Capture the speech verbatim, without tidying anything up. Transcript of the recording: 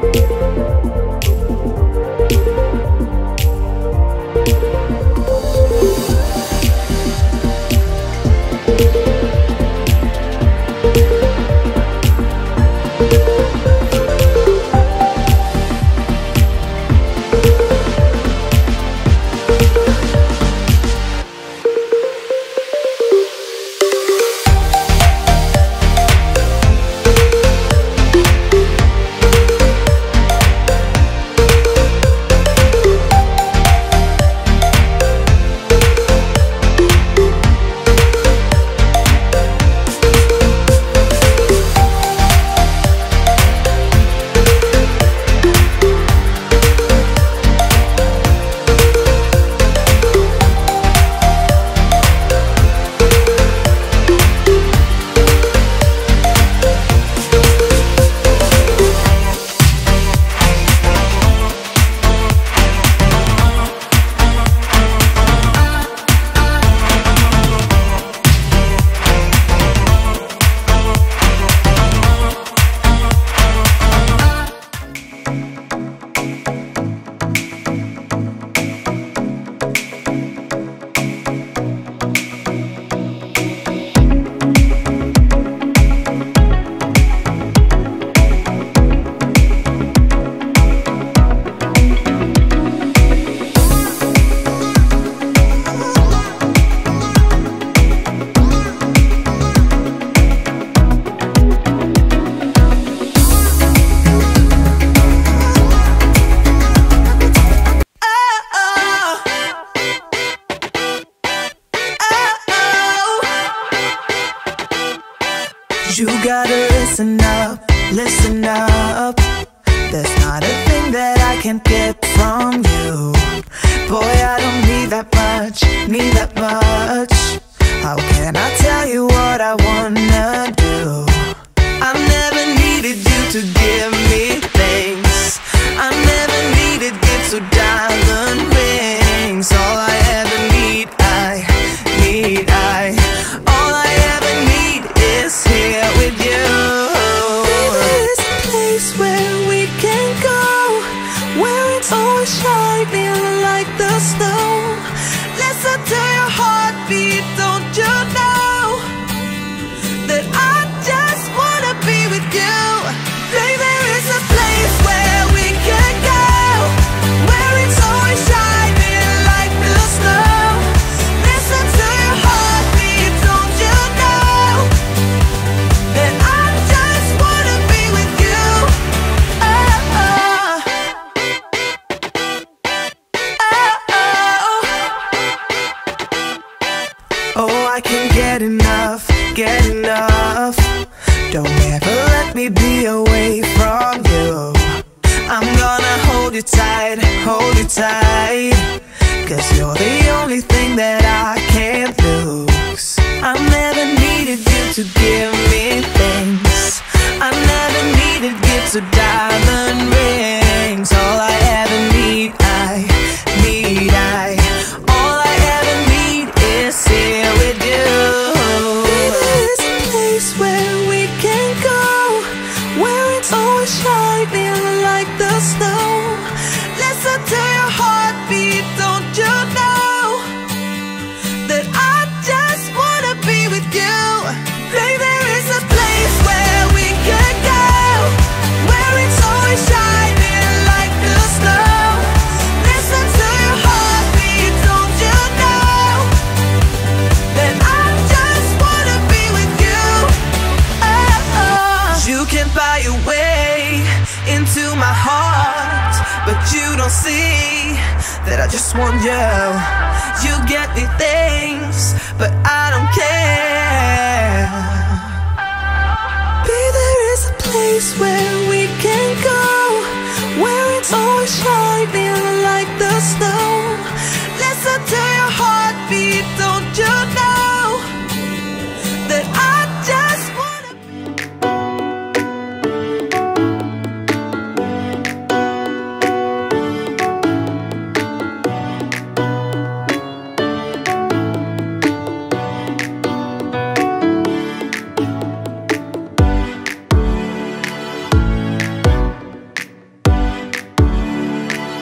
You gotta listen up, listen up. There's not a thing that I can't get from you. Boy, I don't need that much, need that much. How can I tell you what I wanna do? I never needed you to give me things. I never needed gifts or diamond rings. All I ever need, I need, I All I ever need is here with you. There's a place where we can go, where it's always shining like the snow. Listen to your heartbeat, don't you know that I just wanna be with you? Baby, there is a place where we can go, where it's always shining like the snow. Listen to your heartbeat, don't you know that I just wanna be with you? Oh, oh. Oh, oh. Oh, I can't get enough, get enough. Don't ever let me be away from you. I'm gonna hold you tight, hold you tight, 'cause you're the only thing that I can't lose. I never needed you to give me things. I never needed gifts or diamond rings. All I ever need, I need, I All I ever need is here with you. There's a place where we can go, where it's always shining like the snow. Listen to your heartbeat, don't you know that I just wanna be with you? Baby, there is a place where we can go, where it's always shining like the snow. Listen to your heartbeat, don't you know that I just wanna be with you? Oh, oh. You can buy your way into my heart, but you don't see that I just want you. You get me things, but I don't care. Baby, there is a place where we can go,